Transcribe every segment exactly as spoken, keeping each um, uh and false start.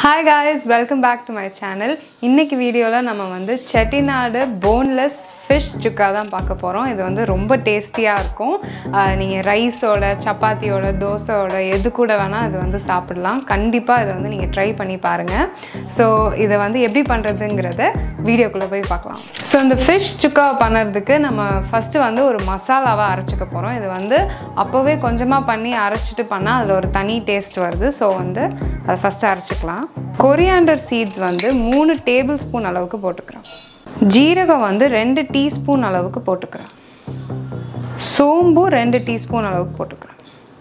Hi guys, welcome back to my channel. இன்னைக்கு வீடியோல நம்ம வந்து செட்டிநாடு boneless fish chukka தான் பார்க்க போறோம். இது வந்து ரொம்ப டேஸ்டியா இருக்கும். நீங்க ரைஸோட, சப்பாத்தியோட, தோசையோட எது கூட வேணா இது வந்து சாப்பிடலாம். கண்டிப்பா இத வந்து நீங்க ட்ரை பண்ணி பாருங்க. சோ இத வந்து எப்படி பண்றதுங்கறத வீடியோக்குள்ள போய் பார்க்கலாம். சோ இந்த fish chukka பண்றதுக்கு நம்ம ஃபர்ஸ்ட் வந்து ஒரு மசாலாவை அரைச்சுக்க போறோம். இது வந்து அப்பவே கொஞ்சமா பண்ணி அரைச்சிட்டு பண்ணா அதுல ஒரு தனி டேஸ்ட் வருது. சோ வந்து அத ஃபர்ஸ்ட் அரைச்சுக்கலாம். Coriander seeds வந்து மூணு டேபிள்ஸ்பூன் அளவுக்கு போட்டுக்கிறேன். ஜீரகம் வந்து ரெண்டு டீஸ்பூன் அளவுக்கு போட்டுக்கிறேன். சோம்பு ரெண்டு டீஸ்பூன் அளவுக்கு போட்டுக்கிறேன்.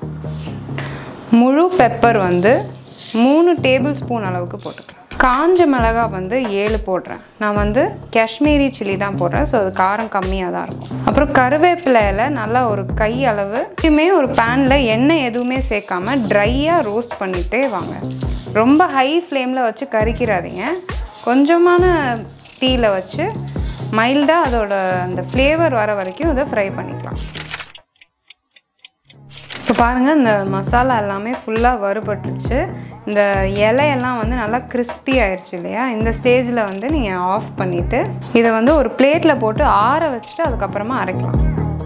முழு பெப்பர் வந்து மூணு டேபிள்ஸ்பூன் அளவுக்கு போட்டுக்கிறேன். காஞ்ச மிளகாய் வந்து ஏழு போடுறேன். நான் வந்து காஷ்மீரி சில்லி தான் போடுறேன். ஸோ அது காரம் கம்மியாக தான் இருக்கும். அப்புறம் கருவேப்பிலையில் நல்லா ஒரு கை அளவு இதுவுமே ஒரு பேனில் எண்ணெய் எதுவுமே சேர்க்காம ட்ரையாக ரோஸ்ட் பண்ணிகிட்டே வாங்க. ரொம்ப ஹை ஃப்ளேமில் வச்சு கறிக்கிறாதீங்க. கொஞ்சமான தீயில வச்சு மைல்டாக அதோட அந்த ஃப்ளேவர் வர வரைக்கும் இதை ஃப்ரை பண்ணிக்கலாம். இப்போ பாருங்கள், இந்த மசாலா எல்லாமே ஃபுல்லாக வறுபட்டுருச்சு. இந்த இலையெல்லாம் வந்து நல்லா கிறிஸ்பி ஆயிடுச்சு இல்லையா? இந்த ஸ்டேஜில் வந்து நீங்கள் ஆஃப் பண்ணிவிட்டு இதை வந்து ஒரு பிளேட்டில் போட்டு ஆற வச்சுட்டு அதுக்கப்புறமா அரைக்கலாம்.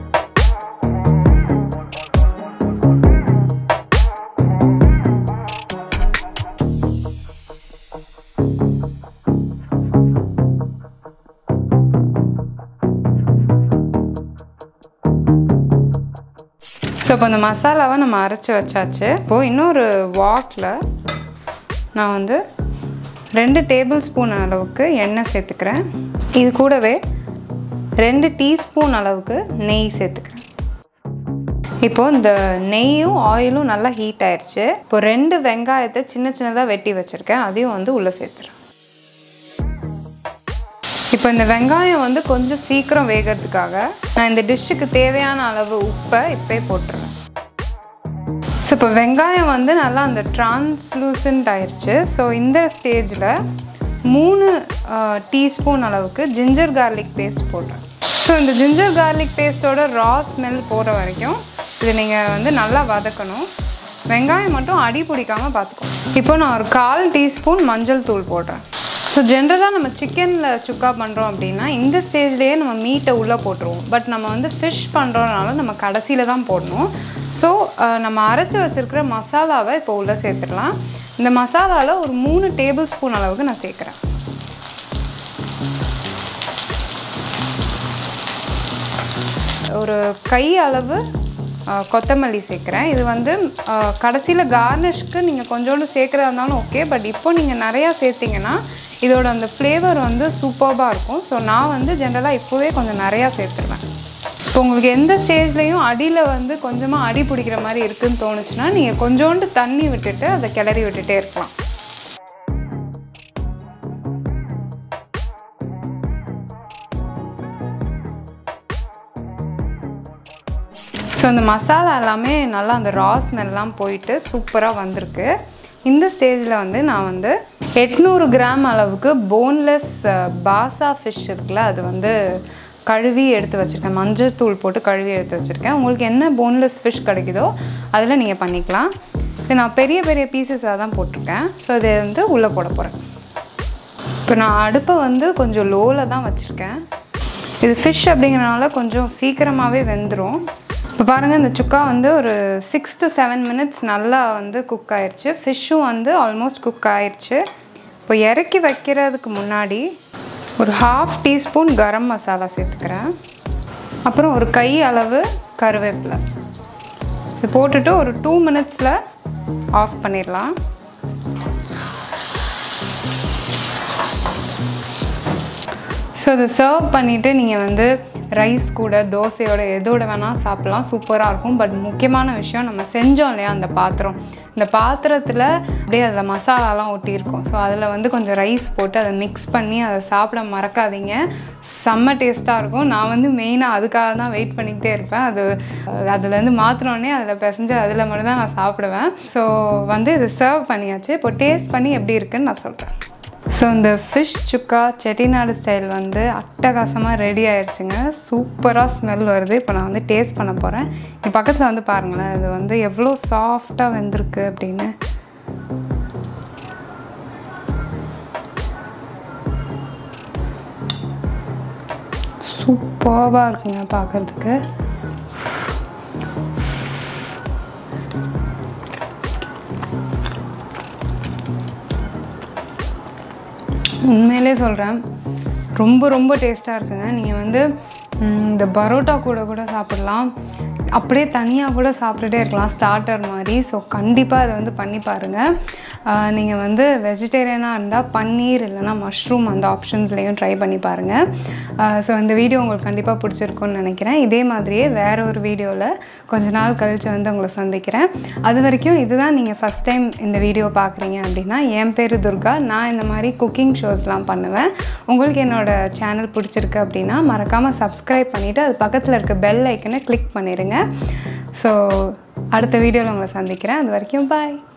ஸோ இப்போ இந்த மசாலாவை நம்ம அரைச்சி வச்சாச்சு. இப்போது இன்னொரு வாக்கில் நான் வந்து ரெண்டு டேபிள் ஸ்பூன் அளவுக்கு எண்ணெய் சேர்த்துக்கிறேன். இது கூடவே ரெண்டு டீஸ்பூன் அளவுக்கு நெய் சேர்த்துக்கிறேன். இப்போது இந்த நெய்யும் ஆயிலும் நல்லா ஹீட் ஆயிடுச்சு. இப்போ ரெண்டு வெங்காயத்தை சின்ன சின்னதாக வெட்டி வச்சுருக்கேன். அதையும் வந்து உள்ளே சேர்த்துறேன். இப்போ இந்த வெங்காயம் வந்து கொஞ்சம் சீக்கிரம் வேகிறதுக்காக நான் இந்த டிஷ்ஷுக்கு தேவையான அளவு உப்பை இப்போயே போட்டுருவேன். ஸோ இப்போ வெங்காயம் வந்து நல்லா அந்த டிரான்ஸ்லூசன்ட் ஆயிடுச்சு. ஸோ இந்த ஸ்டேஜில் மூணு டீஸ்பூன் அளவுக்கு ஜிஞ்சர் கார்லிக் பேஸ்ட் போடுறேன். ஸோ இந்த ஜிஞ்சர் கார்லிக் பேஸ்ட்டோட ரா ஸ்மெல் போகிற வரைக்கும் இது நீங்கள் வந்து நல்லா வதக்கணும். வெங்காயம் மட்டும் அடி பிடிக்காமல் பார்த்துக்கணும். இப்போ நான் ஒரு கால் டீஸ்பூன் மஞ்சள் தூள் போடுறேன். ஸோ ஜென்ரலாக நம்ம சிக்கனில் சுக்கா பண்ணுறோம் அப்படின்னா இந்த ஸ்டேஜ்லேயே நம்ம மீட்டை உள்ளே போட்டுருவோம். பட் நம்ம வந்து ஃபிஷ் பண்ணுறோனால நம்ம கடைசியில் தான் போடணும். ஸோ நம்ம அரைச்சி வச்சுருக்கிற மசாலாவை இப்போ உள்ளே சேர்த்துடலாம். இந்த மசாலாவில் ஒரு மூணு டேபிள் ஸ்பூன் அளவுக்கு நான் சேர்க்குறேன். ஒரு கை அளவு கொத்தமல்லி சேர்க்குறேன். இது வந்து கடைசியில் கார்னிஷ்க்கு நீங்கள் கொஞ்சோண்டு சேர்க்குறதா இருந்தாலும் ஓகே. பட் இப்போ நீங்கள் நிறையா சேர்த்திங்கன்னா இதோட அந்த ஃப்ளேவர் வந்து சூப்பர்பாக இருக்கும். ஸோ நான் வந்து ஜென்ரலாக இப்போவே கொஞ்சம் நிறையா சேர்த்துருவேன். இப்போ உங்களுக்கு எந்த ஸ்டேஜ்லேயும் அடியில் வந்து கொஞ்சமாக அடி பிடிக்கிற மாதிரி இருக்குதுன்னு தோணுச்சுன்னா நீங்கள் கொஞ்சோண்டு தண்ணி விட்டுட்டு அதை கிளறி விட்டுட்டே இருக்கலாம். ஸோ இந்த மசாலா எல்லாமே நல்லா அந்த ரா ஸ்மெல்லாம் போயிட்டு சூப்பராக வந்திருக்கு. இந்த ஸ்டேஜில் வந்து நான் வந்து எட்நூறு கிராம் அளவுக்கு போன்லெஸ் பாசா ஃபிஷ் இருக்குல்ல, அது வந்து கழுவி எடுத்து வச்சுருக்கேன். மஞ்சள் தூள் போட்டு கழுவி எடுத்து வச்சுருக்கேன். உங்களுக்கு என்ன போன்லெஸ் ஃபிஷ் கிடைக்குதோ அதில் நீங்கள் பண்ணிக்கலாம். இது நான் பெரிய பெரிய பீசஸாக தான் போட்டிருக்கேன். ஸோ இதை வந்து உள்ளே போட போகிறேன். இப்போ நான் அடுப்பை வந்து கொஞ்சம் லோவில் தான் வச்சுருக்கேன். இது ஃபிஷ் அப்படிங்கிறனால கொஞ்சம் சீக்கிரமாகவே வெந்துடும். இப்போ பாருங்கள், இந்த சுக்கா வந்து ஒரு சிக்ஸ் டு செவன் மினிட்ஸ் நல்லா வந்து குக் ஆயிடுச்சு. ஃபிஷ்ஷும் வந்து ஆல்மோஸ்ட் குக் ஆயிடுச்சு. இப்போ இறக்கி வைக்கிறதுக்கு முன்னாடி ஒரு ஹாஃப் டீஸ்பூன் கரம் மசாலா சேர்த்துக்கிறேன். அப்புறம் ஒரு கை அளவு கருவேப்பிலை இது போட்டுட்டு ஒரு டூ மினிட்ஸில் ஆஃப் பண்ணிடலாம். ஸோ இதை சர்வ் பண்ணிவிட்டு நீங்கள் வந்து ரைஸ் கூட தோசையோட எதோட வேணால் சாப்பிட்லாம். சூப்பராக இருக்கும். பட் முக்கியமான விஷயம், நம்ம செஞ்சோம் இல்லையா அந்த பாத்திரம், இந்த பாத்திரத்தில் அப்படியே அதில் மசாலாலாம் ஒட்டியிருக்கும். ஸோ அதில் வந்து கொஞ்சம் ரைஸ் போட்டு அதை மிக்ஸ் பண்ணி அதை சாப்பிட மறக்காதீங்க. செம்ம டேஸ்ட்டாக இருக்கும். நான் வந்து மெயினாக அதுக்காக தான் வெயிட் பண்ணிக்கிட்டே இருப்பேன். அது அதுலேருந்து மாத்திரோடனே அதில் பிசைஞ்சு அதில் மட்டும் தான் நான் சாப்பிடுவேன். ஸோ வந்து இது சர்வ் பண்ணியாச்சு. இப்போ டேஸ்ட் பண்ணி எப்படி இருக்குதுன்னு நான் சொல்கிறேன். ஸோ இந்த ஃபிஷ் சுக்கா செட்டிநாடு ஸ்டைல் வந்து அட்டகாசமாக ரெடி ஆயிடுச்சுங்க. சூப்பராக ஸ்மெல் வருது. இப்போ நான் வந்து டேஸ்ட் பண்ண போகிறேன். என் பக்கத்தில் வந்து பாருங்களேன், இது வந்து எவ்வளோ சாஃப்டாக வெந்திருக்கு அப்படின்னு. சூப்பராக இருக்குங்க பார்க்குறதுக்கு. உண்மையிலே சொல்கிறேன், ரொம்ப ரொம்ப டேஸ்ட்டாக இருக்குங்க. நீங்கள் வந்து இந்த பரோட்டா கூட கூட சாப்பிட்லாம், அப்படியே தனியாக கூட சாப்பிட்டுட்டே இருக்கலாம் ஸ்டார்டர் மாதிரி. ஸோ கண்டிப்பாக அதை வந்து பண்ணி பாருங்கள். நீங்கள் வந்து வெஜிடேரியனாக இருந்தால் பன்னீர் இல்லைனா மஷ்ரூம் அந்த ஆப்ஷன்ஸ்லேயும் ட்ரை பண்ணி பாருங்கள். ஸோ இந்த வீடியோ உங்களுக்கு கண்டிப்பாக பிடிச்சிருக்குன்னு நினைக்கிறேன். இதே மாதிரியே வேறு ஒரு வீடியோவில் கொஞ்ச நாள் கழித்து வந்து உங்களை சந்திக்கிறேன். அது வரைக்கும் இதுதான் நீங்கள் ஃபஸ்ட் டைம் இந்த வீடியோ பார்க்குறீங்க அப்படின்னா, என் பேர் துர்கா. நான் இந்த மாதிரி குக்கிங் ஷோஸ்லாம் பண்ணுவேன். உங்களுக்கு என்னோடய சேனல் பிடிச்சிருக்கு அப்படின்னா மறக்காமல் சப்ஸ்கிரைப் பண்ணிவிட்டு அது பக்கத்தில் இருக்க பெல் ஐக்கனை கிளிக் பண்ணிடுங்க. ஸோ அடுத்த வீடியோவில் உங்களை சந்திக்கிறேன். அது வரைக்கும் பாய்.